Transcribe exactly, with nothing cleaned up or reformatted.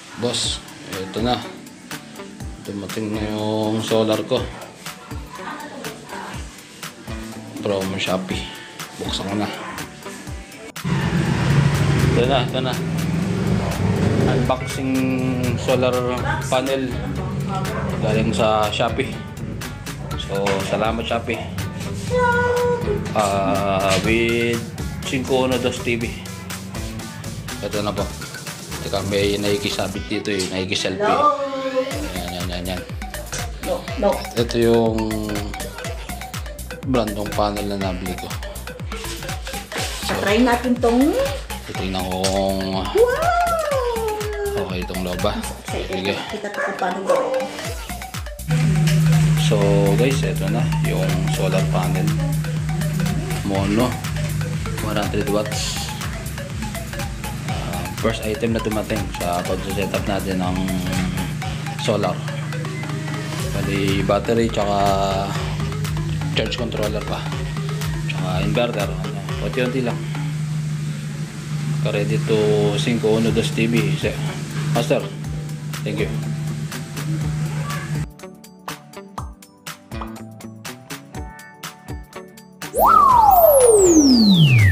Boss, ito na. Dumating na yung solar ko from Shopee. Buksan ko na. Ito na, ito na. Unboxing solar panel galing sa Shopee. So, salamat Shopee. Uh, with five one two T V. Ito na po. Teka, may nakikisabit dito eh. Nakikiselfie. Yan, yan, yan, yan. No, no. Ito yung brandong panel na nabili ko. So, try natin tong... Titingnan ko kung wow! okay itong loob ba. Sige. Kita ko kung paano gawin. So guys, ito na yung solar panel. Mono. one hundred watts. Uh, first item na dumating sa pag-setup natin ng solar. Bali battery tsaka charge controller pa. Tsaka inverter. Ano, unti-unti lang. Ready to five one two T V. Master, thank you. Wow!